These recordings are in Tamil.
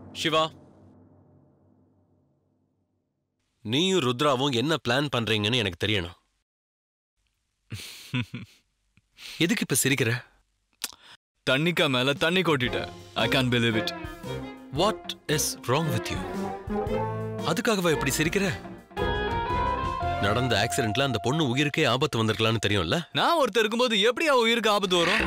சிவா, நீயும் ருத்ராவும் என்ன பிளான் பண்றீங்கன்னு எனக்கு தெரியணும். எதுக்கு இப்ப சிரிக்கிற? தண்ணிக்கா மேல தண்ணி கொட்டிட்ட. I can't believe it. What is wrong with you? அதுக்காகவா இப்படி சிரிக்கிற? நடந்த ஆக்சிடென்ட்ல அந்த பொண்ணு உயிருக்கே ஆபத்து வந்திருக்கலாம்னு தெரியும்ல? நான் ஒருத்தர் இருக்கும்போது எப்படி அவ உயிருக்கு ஆபத்து வரும்?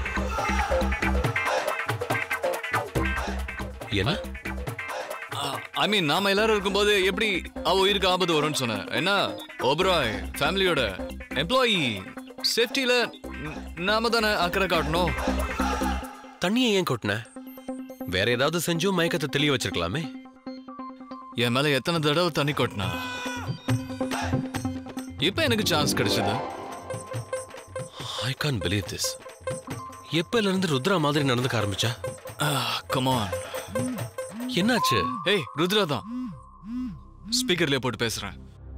என்ன? ஐ மீன் நாம எல்லாரும் இருக்கும்போது எப்படி அவ உயிருக்கு ஆபத்து வரும்னு சொன்னேன். என்ன ஓபராய் ஃபேமிலியோட எம்ப்ளாயி சேஃப்டியில நாம தானே அக்கறை காட்டணும். தண்ணியை ஏன் கொட்டின? வேற ஏதாவது செஞ்சும் மயக்கத்தை தெளிய வச்சிருக்கலாமே. என் மேல எத்தனை தடவை தண்ணி கொட்டினா இப்ப எனக்கு சான்ஸ் கிடைச்சது. I can't believe this. எப்பல இருந்து ருத்ரா மாதிரி நடந்துக்க ஆரம்பிச்சா? Come on. என்னாச்சு? ஏய் ருத்ரா தான். ஸ்பீக்கர்ல போட்டு பேசுறேன்.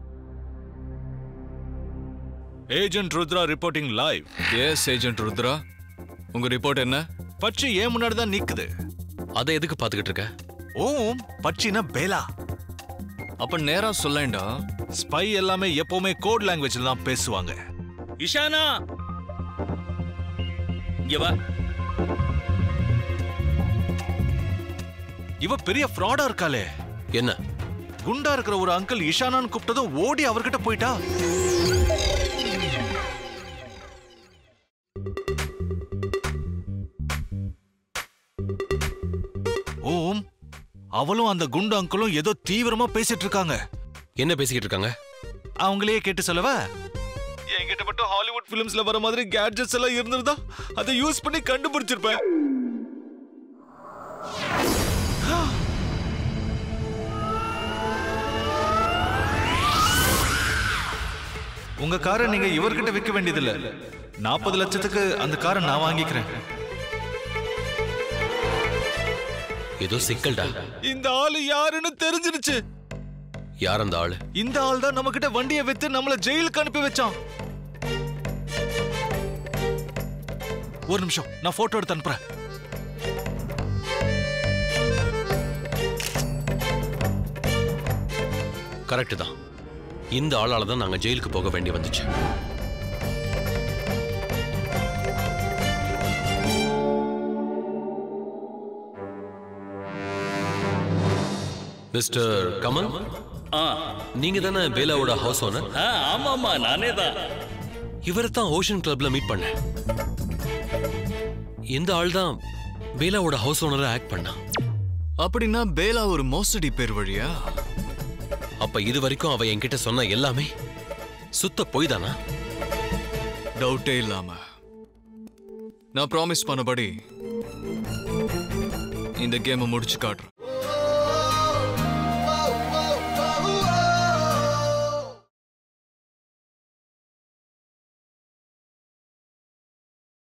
Agent Rudra reporting live. Yes agent Rudra. உங்க ரிப்போர்ட் என்ன? பட்சி ஏன் முன்னாடி தான் நிக்குது. அதை எதுக்கு பாத்துக்கிட்டு இருக்க? ஓம் பட்சினா பேலா. அப்ப நேரா சொல்லேன்டா. ஸ்பை எல்லாமே எப்பவுமே கோட் லாங்குவேஜ்ல தான் பேசுவாங்க. இஷானா இங்க வா. இவ பெரிய ஃப்ராடா இருக்காளே. என்ன? குண்டா இருக்கிற ஒரு அங்கிள் இஷானான்னு கூப்பிட்டதும் ஓடி அவர்கிட்ட போயிட்டா. ஓம் அவளும் அந்த குண்டு அங்கிளும் ஏதோ தீவிரமா பேசிட்டு இருக்காங்க. என்ன பேசிக்கிட்டு இருக்காங்க? அவங்களே கேட்டு சொல்லவா? என்கிட்ட மட்டும் ஹாலிவுட் பிலிம்ஸ்ல வர மாதிரி கேட்ஜெட்ஸ் எல்லாம் இருந்திருந்தா அதை யூஸ் பண்ணி கண்டுபிடிச்சிருப்பேன். உங்க காரை நீங்க இவர்கிட்ட விற்க வேண்டியதில்லை. 40 லட்சத்துக்கு அந்த காரை நான் வாங்கிக்கிறேன். ஏதோ சிக்கல்டா. இந்த ஆளு யாருன்னு தெரிஞ்சிருச்சு. யார் அந்த ஆளு? இந்த ஆள் தான் நம்ம கிட்ட வண்டியை வித்து நம்மள ஜெயிலுக்கு அனுப்பி வச்சான். ஒரு நிமிஷம், நான் போட்டோ எடுத்து அனுப்புறேன். கரெக்ட் தான். இந்த ஆளால தான் நாங்க ஜெயிலுக்கு போக வேண்டி வந்துச்சு. மிஸ்டர் கமல், நீங்க தானே பேலாவோட ஹவுஸ் ஓனர்? ஆமாமா, நானே தான். இவரை தான் ஓஷன் கிளப்ல மீட் பண்ணேன். இந்த ஆள் தான் பேலாவோட ஹவுஸ் ஓனரா ஆக்ட் பண்ணா. அப்படின்னா பேலா ஒரு மோசடி பேர் வழியா? அப்ப இது வரைக்கும் அவ என்கிட்ட சொன்ன எல்லாமே சுத்த பொய் தானா? டவுட்டே இல்லாம நான் ப்ராமிஸ் பண்ணபடி இந்த கேமை முடிச்சு காட்டுறேன்.